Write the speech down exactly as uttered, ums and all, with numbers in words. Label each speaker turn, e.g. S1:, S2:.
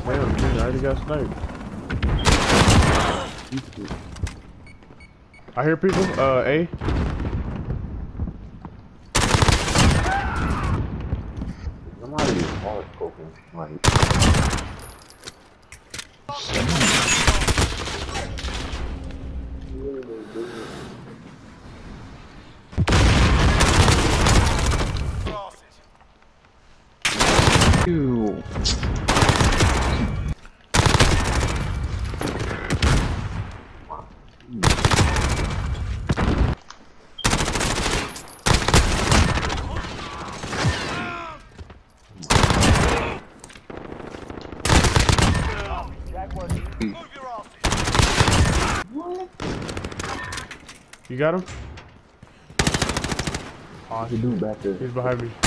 S1: Damn, dude, I already got sniped. I hear people. Uh, A.
S2: Somebody is hard cooking. Like. Ew.
S1: You got him?
S2: Oh, he do back there.
S1: He's behind me.